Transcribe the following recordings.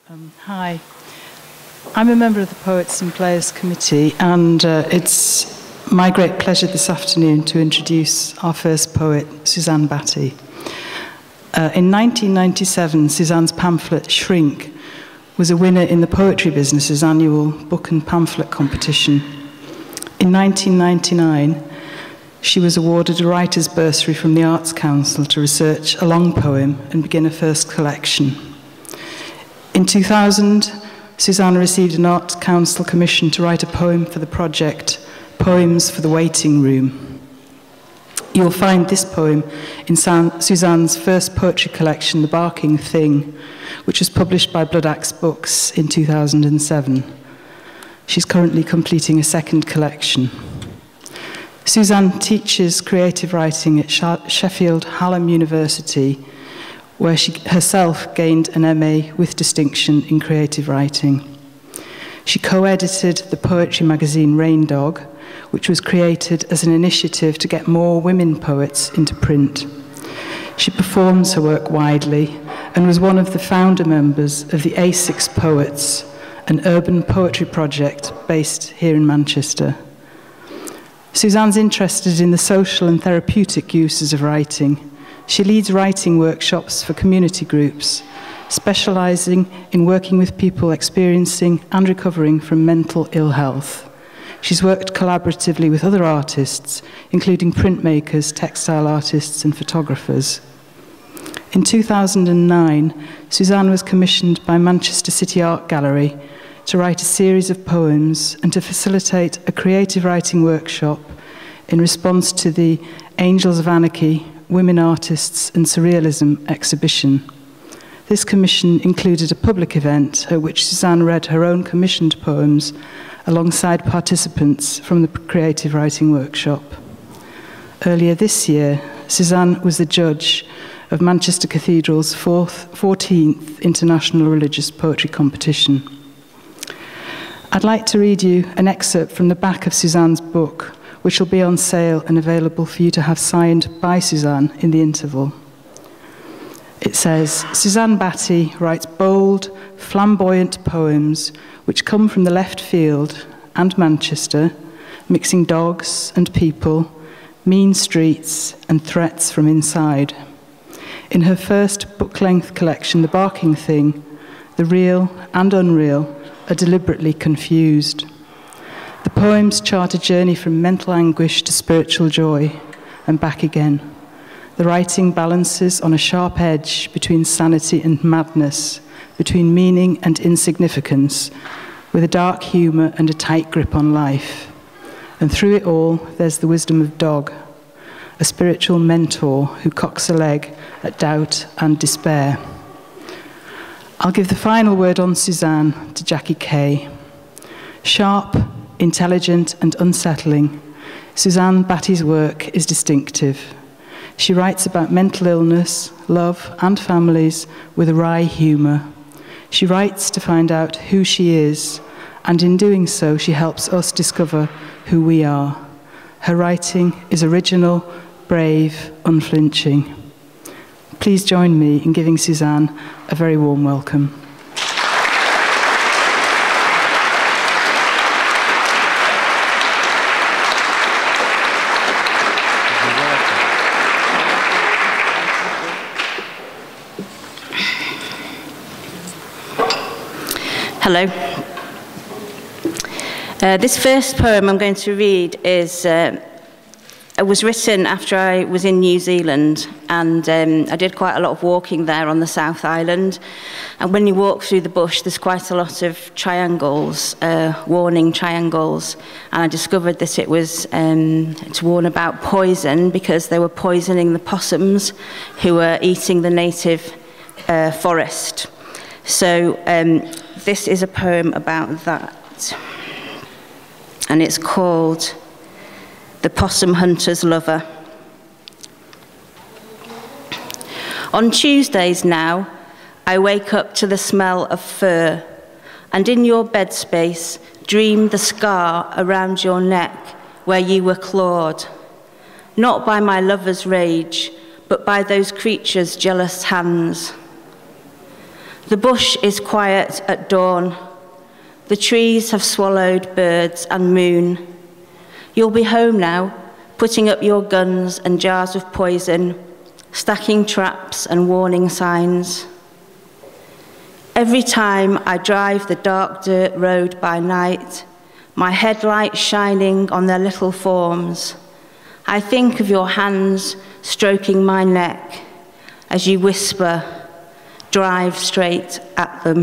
Hi. I'm a member of the Poets and Players Committee, and it's my great pleasure this afternoon to introduce our first poet, Suzanne Batty. In 1997, Suzanne's pamphlet, Shrink, was a winner in the Poetry Business's annual book and pamphlet competition. In 1999, she was awarded a writer's bursary from the Arts Council to research a long poem and begin a first collection. In 2000, Suzanne received an Arts Council commission to write a poem for the project, Poems for the Waiting Room. You'll find this poem in Suzanne's first poetry collection, The Barking Thing, which was published by Blood Axe Books in 2007. She's currently completing a second collection. Suzanne teaches creative writing at Sheffield Hallam University, where she herself gained an MA with distinction in creative writing. She co-edited the poetry magazine Rain Dog, which was created as an initiative to get more women poets into print. She performs her work widely and was one of the founder members of the A6 Poets, an urban poetry project based here in Manchester. Suzanne's interested in the social and therapeutic uses of writing. She leads writing workshops for community groups, specialising in working with people experiencing and recovering from mental ill health. She's worked collaboratively with other artists, including printmakers, textile artists, and photographers. In 2009, Suzanne was commissioned by Manchester City Art Gallery to write a series of poems and to facilitate a creative writing workshop in response to the Angels of Anarchy, Women Artists and Surrealism exhibition. This commission included a public event at which Suzanne read her own commissioned poems alongside participants from the creative writing workshop. Earlier this year, Suzanne was the judge of Manchester Cathedral's 14th International Religious Poetry Competition. I'd like to read you an excerpt from the back of Suzanne's book, which will be on sale and available for you to have signed by Suzanne in the interval. It says, Suzanne Batty writes bold, flamboyant poems which come from the left field and Manchester, mixing dogs and people, mean streets and threats from inside. In her first book-length collection, The Barking Thing, the real and unreal are deliberately confused. The poems chart a journey from mental anguish to spiritual joy and back again. The writing balances on a sharp edge between sanity and madness, between meaning and insignificance, with a dark humour and a tight grip on life. And through it all, there's the wisdom of Dog, a spiritual mentor who cocks a leg at doubt and despair. I'll give the final word on Suzanne to Jackie Kay. Sharp, intelligent and unsettling, Suzanne Batty's work is distinctive. She writes about mental illness, love and families with a wry humour. She writes to find out who she is, and in doing so she helps us discover who we are. Her writing is original, brave, unflinching. Please join me in giving Suzanne a very warm welcome. Hello. This first poem I'm going to read was written after I was in New Zealand, and I did quite a lot of walking there on the South Island. And when you walk through the bush, there's quite a lot of triangles, warning triangles. And I discovered that it was to warn about poison, because they were poisoning the possums who were eating the native forest. So this is a poem about that, and it's called The Possum Hunter's Lover. On Tuesdays now, I wake up to the smell of fur, and in your bed space dream the scar around your neck where you were clawed, not by my lover's rage, but by those creatures' jealous hands. The bush is quiet at dawn. The trees have swallowed birds and moon. You'll be home now, putting up your guns and jars of poison, stacking traps and warning signs. Every time I drive the dark dirt road by night, my headlights shining on their little forms, I think of your hands stroking my neck as you whisper, drive straight at them.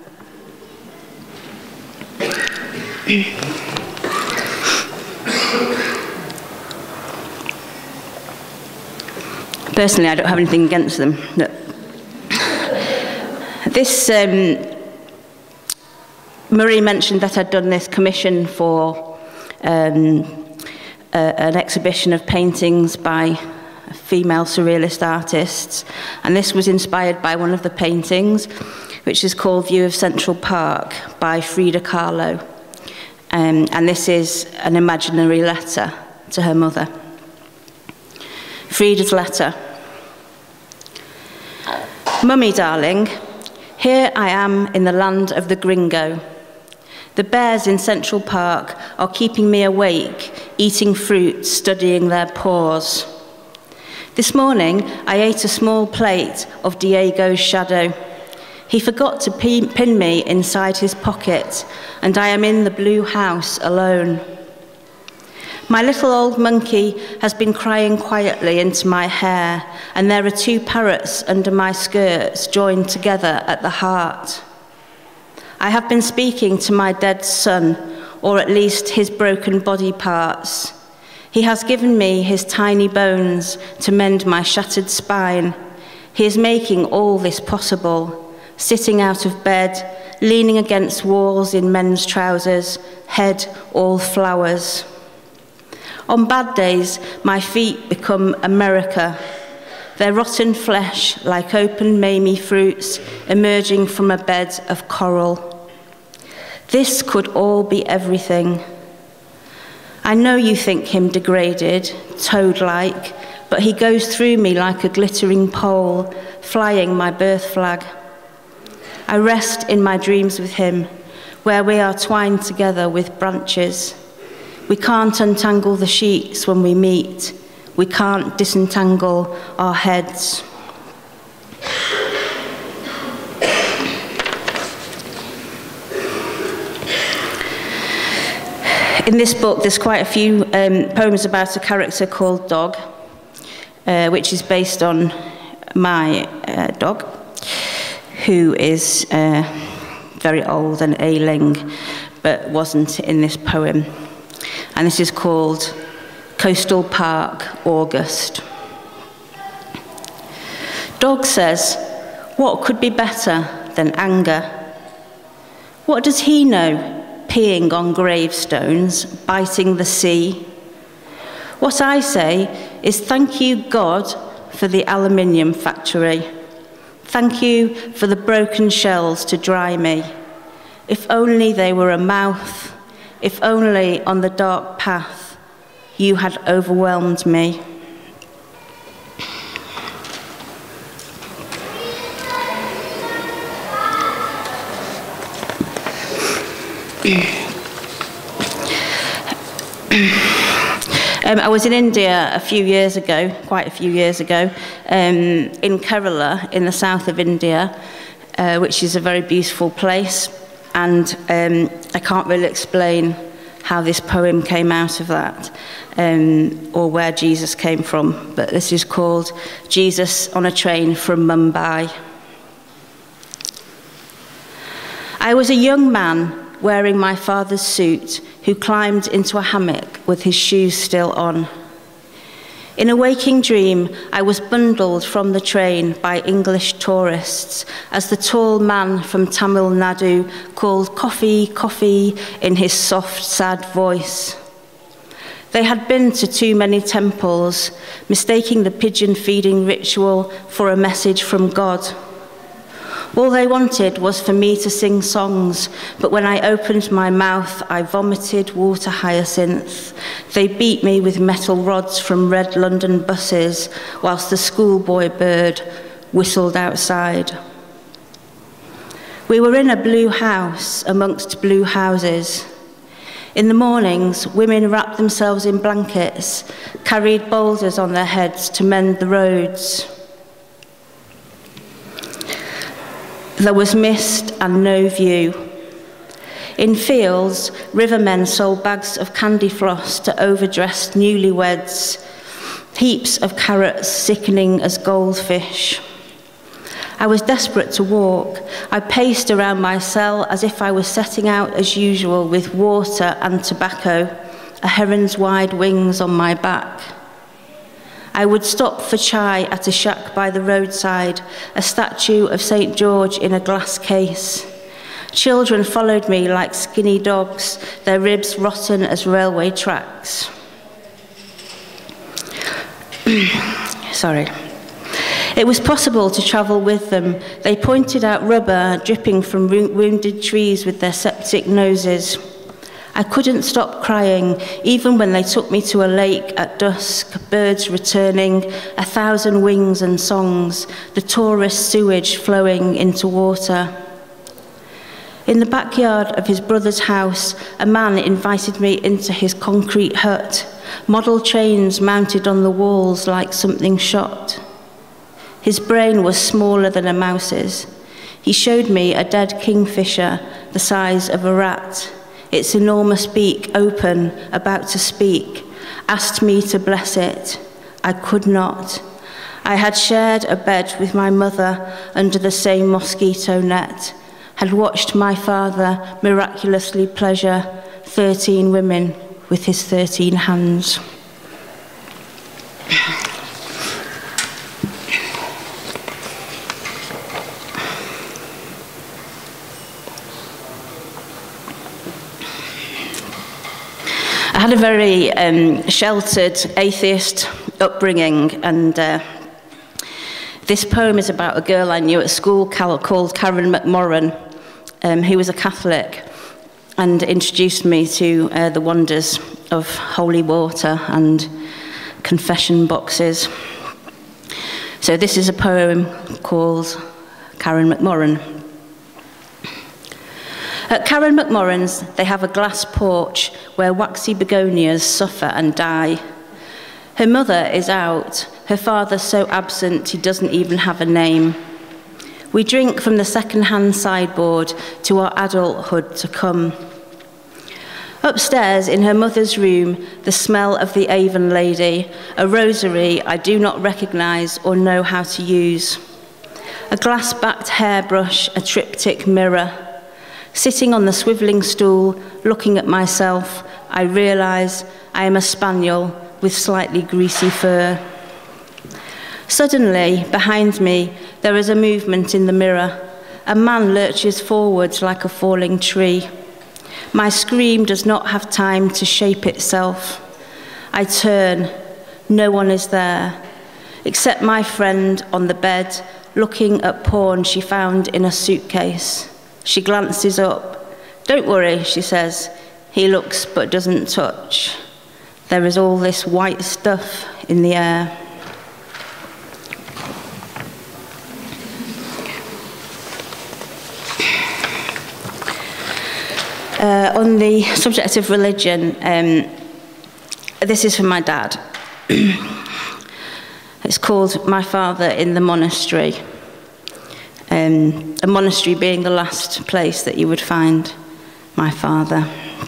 Personally, I don't have anything against them. No. This, Marie mentioned that I'd done this commission for an exhibition of paintings by female surrealist artists, and this was inspired by one of the paintings, which is called View of Central Park by Frida Kahlo, and this is an imaginary letter to her mother. Frida's letter. Mummy, darling, here I am in the land of the gringo. The bears in Central Park are keeping me awake, eating fruit, studying their paws. This morning, I ate a small plate of Diego's shadow. He forgot to pin me inside his pocket, and I am in the blue house alone. My little old monkey has been crying quietly into my hair, and there are 2 parrots under my skirts joined together at the heart. I have been speaking to my dead son, or at least his broken body parts. He has given me his tiny bones to mend my shattered spine. He is making all this possible, sitting out of bed, leaning against walls in men's trousers, head all flowers. On bad days, my feet become America, their rotten flesh like open mamey fruits emerging from a bed of coral. This could all be everything. I know you think him degraded, toad-like, but he goes through me like a glittering pole, flying my birth flag. I rest in my dreams with him, where we are twined together with branches. We can't untangle the sheets when we meet. We can't disentangle our heads. In this book, there's quite a few poems about a character called Dog, which is based on my dog, who is very old and ailing, but wasn't in this poem. And this is called Coastal Park, August. Dog says, what could be better than anger? What does he know, peeing on gravestones, biting the sea? What I say is thank you, God, for the aluminium factory. Thank you for the broken shells to dry me. If only they were a mouth, if only on the dark path you had overwhelmed me. I was in India a few years ago, quite a few years ago, in Kerala, in the south of India, which is a very beautiful place. And I can't really explain how this poem came out of that, or where Jesus came from. But this is called Jesus on a Train from Mumbai. I was a young man wearing my father's suit who climbed into a hammock with his shoes still on. In a waking dream, I was bundled from the train by English tourists as the tall man from Tamil Nadu called coffee, coffee in his soft, sad voice. They had been to too many temples, mistaking the pigeon feeding ritual for a message from God. All they wanted was for me to sing songs, but when I opened my mouth, I vomited water hyacinth. They beat me with metal rods from red London buses, whilst the schoolboy bird whistled outside. We were in a blue house amongst blue houses. In the mornings, women wrapped themselves in blankets, carried boulders on their heads to mend the roads. There was mist and no view. In fields, rivermen sold bags of candy floss to overdressed newlyweds, heaps of carrots sickening as goldfish. I was desperate to walk. I paced around my cell as if I was setting out as usual with water and tobacco, a heron's wide wings on my back. I would stop for chai at a shack by the roadside, a statue of St. George in a glass case. Children followed me like skinny dogs, their ribs rotten as railway tracks. Sorry. It was possible to travel with them. They pointed out rubber dripping from wounded trees with their septic noses. I couldn't stop crying, even when they took me to a lake at dusk, birds returning, 1,000 wings and songs, the tourist sewage flowing into water. In the backyard of his brother's house, a man invited me into his concrete hut, model trains mounted on the walls like something shot. His brain was smaller than a mouse's. He showed me a dead kingfisher the size of a rat, its enormous beak open, about to speak, asked me to bless it. I could not. I had shared a bed with my mother under the same mosquito net, had watched my father miraculously pleasure 13 women with his 13 hands. I had a very sheltered atheist upbringing, and this poem is about a girl I knew at school called Karen McMorran, who was a Catholic and introduced me to the wonders of holy water and confession boxes. So this is a poem called Karen McMorran. At Karen McMorran's, they have a glass porch where waxy begonias suffer and die. Her mother is out, her father so absent he doesn't even have a name. We drink from the second-hand sideboard to our adulthood to come. Upstairs, in her mother's room, the smell of the Avon lady, a rosary I do not recognise or know how to use. A glass-backed hairbrush, a triptych mirror. Sitting on the swivelling stool, looking at myself, I realise I am a spaniel with slightly greasy fur. Suddenly, behind me, there is a movement in the mirror. A man lurches forwards like a falling tree. My scream does not have time to shape itself. I turn. No one is there, except my friend on the bed, looking at porn she found in a suitcase. She glances up. "Don't worry," she says. He looks but doesn't touch. There is all this white stuff in the air. On the subject of religion, this is from my dad. It's called My Father in the Monastery. A monastery being the last place that you would find my father.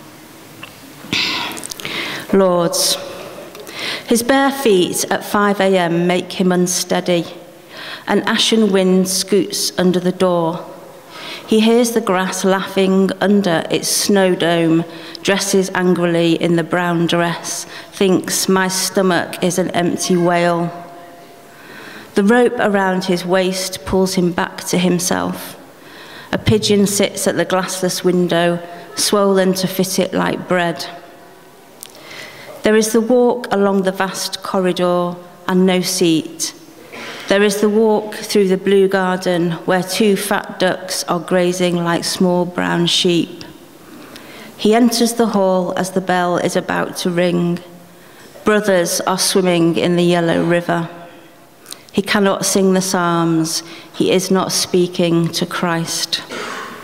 Lords, his bare feet at 5 a.m. make him unsteady. An ashen wind scoots under the door. He hears the grass laughing under its snow dome, dresses angrily in the brown dress, thinks my stomach is an empty whale. The rope around his waist pulls him back to himself. A pigeon sits at the glassless window, swollen to fit it like bread. There is the walk along the vast corridor and no seat. There is the walk through the blue garden where 2 fat ducks are grazing like small brown sheep. He enters the hall as the bell is about to ring. Brothers are swimming in the yellow river. He cannot sing the psalms. He is not speaking to Christ.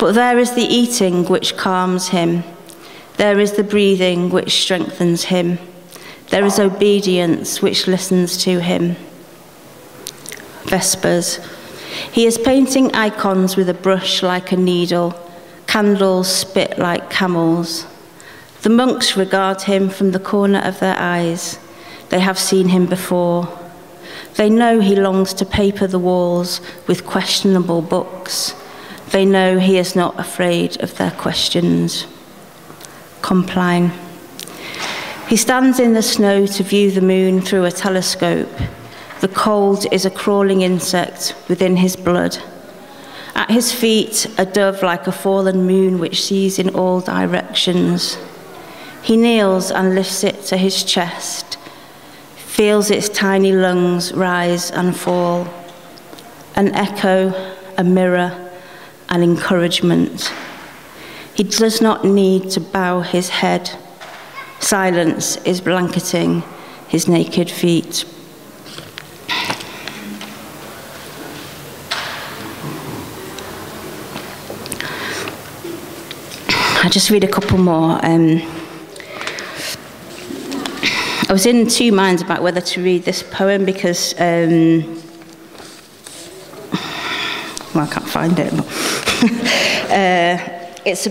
But there is the eating which calms him. There is the breathing which strengthens him. There is obedience which listens to him. Vespers. He is painting icons with a brush like a needle. Candles spit like camels. The monks regard him from the corner of their eyes. They have seen him before. They know he longs to paper the walls with questionable books. They know he is not afraid of their questions. Compline. He stands in the snow to view the moon through a telescope. The cold is a crawling insect within his blood. At his feet, a dove like a fallen moon which sees in all directions. He kneels and lifts it to his chest, feels its tiny lungs rise and fall. An echo, a mirror, an encouragement. He does not need to bow his head. Silence is blanketing his naked feet. I'll just read a couple more. I was in two minds about whether to read this poem because, well, I can't find it. But it's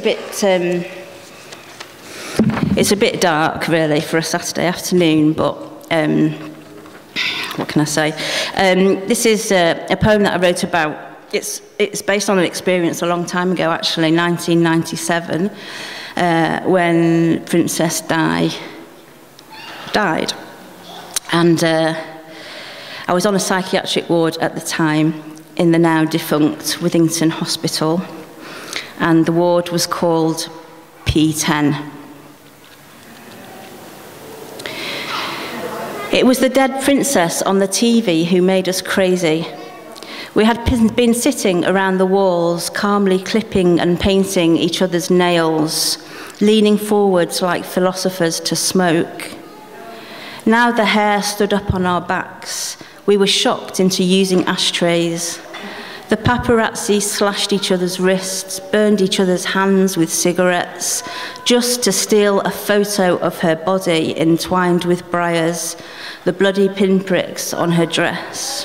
a bit dark, really, for a Saturday afternoon. But what can I say? This is a poem that I wrote about. It's based on an experience a long time ago, actually, 1997, when Princess Di died. And I was on a psychiatric ward at the time in the now defunct Withington Hospital, and the ward was called P10. It was the dead princess on the TV who made us crazy. We had been sitting around the walls, calmly clipping and painting each other's nails, leaning forwards like philosophers to smoke. Now the hair stood up on our backs. We were shocked into using ashtrays. The paparazzi slashed each other's wrists, burned each other's hands with cigarettes, just to steal a photo of her body entwined with briars, the bloody pinpricks on her dress.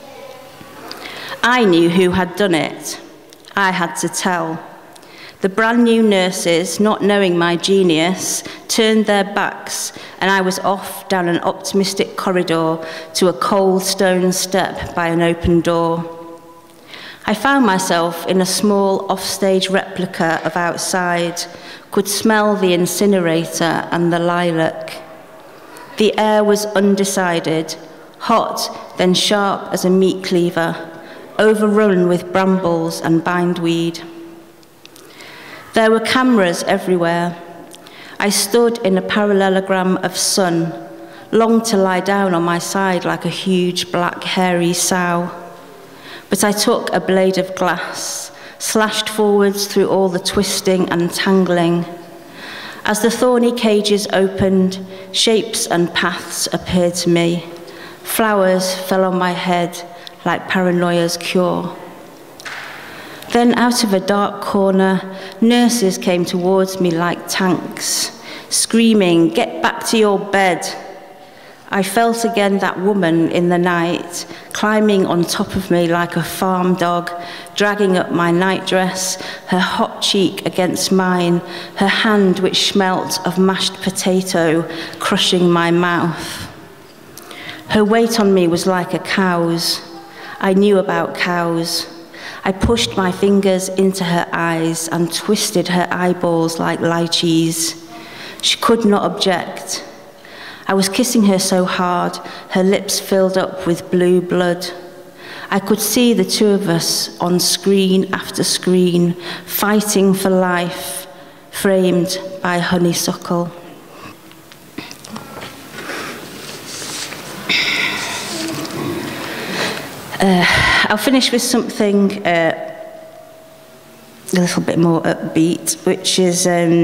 I knew who had done it. I had to tell. The brand new nurses, not knowing my genius, turned their backs, and I was off down an optimistic corridor to a cold stone step by an open door. I found myself in a small offstage replica of outside, could smell the incinerator and the lilac. The air was undecided, hot, then sharp as a meat cleaver, overrun with brambles and bindweed. There were cameras everywhere. I stood in a parallelogram of sun, longed to lie down on my side like a huge black hairy sow. But I took a blade of glass, slashed forwards through all the twisting and tangling. As the thorny cages opened, shapes and paths appeared to me. Flowers fell on my head like paranoia's cure. Then out of a dark corner, nurses came towards me like tanks, screaming, "Get back to your bed." I felt again that woman in the night, climbing on top of me like a farm dog, dragging up my nightdress, her hot cheek against mine, her hand which smelt of mashed potato, crushing my mouth. Her weight on me was like a cow's. I knew about cows. I pushed my fingers into her eyes and twisted her eyeballs like lychees. She could not object. I was kissing her so hard, her lips filled up with blue blood. I could see the two of us on screen after screen, fighting for life, framed by honeysuckle. I'll finish with something a little bit more upbeat, which is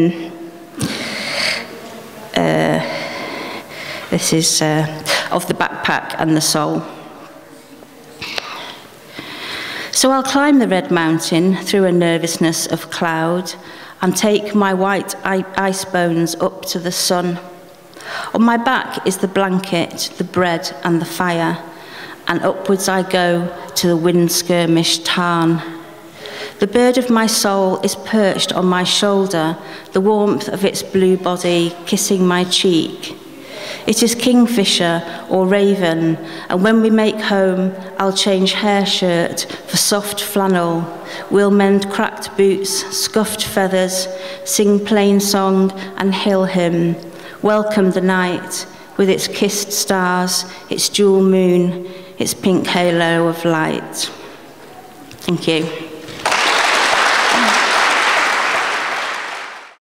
this is of the backpack and the soul. So I'll climb the red mountain through a nervousness of cloud and take my white ice bones up to the sun. On my back is the blanket, the bread and the fire, and upwards I go to the wind-skirmished tarn. The bird of my soul is perched on my shoulder, the warmth of its blue body kissing my cheek. It is kingfisher or raven, and when we make home, I'll change hair shirt for soft flannel. We'll mend cracked boots, scuffed feathers, sing plain song and hill hymn. Welcome the night with its kissed stars, its jewel moon, its pink halo of light. Thank you.